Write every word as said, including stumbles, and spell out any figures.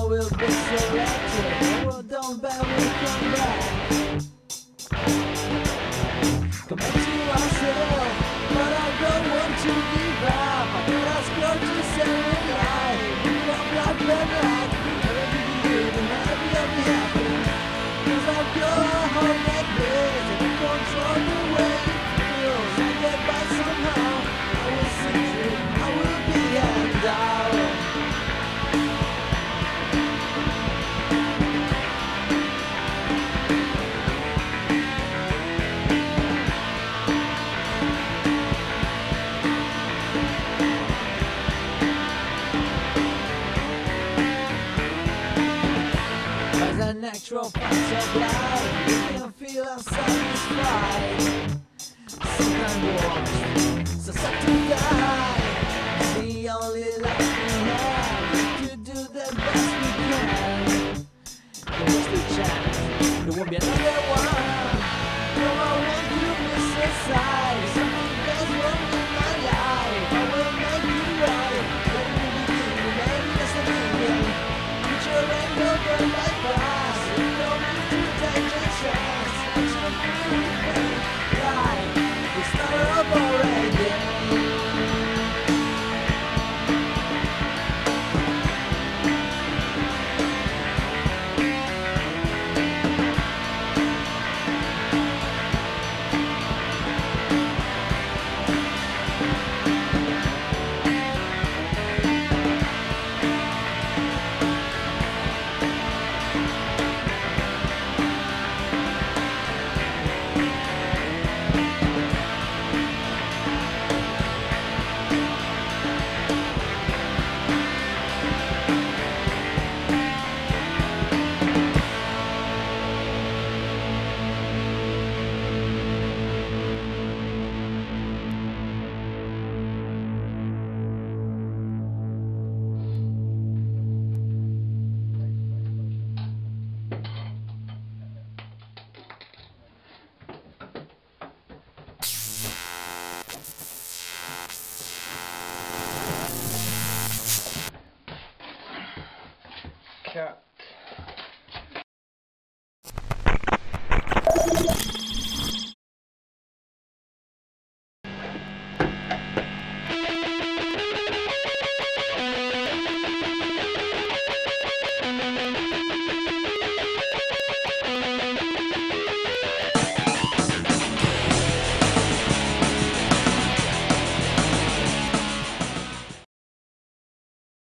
will be selected. The world don't bear will come back. Commit to ourselves, but I don't want to give up. I thought I was going to say it right. You are black, black, black. Never be you, the night will be happy. Cause I've got a whole neck days, and I control the way it feels. I get by somehow. I will see you, I will be hand out. The natural facts of life, you can feel unsatisfied. Sometimes warm, so set to die.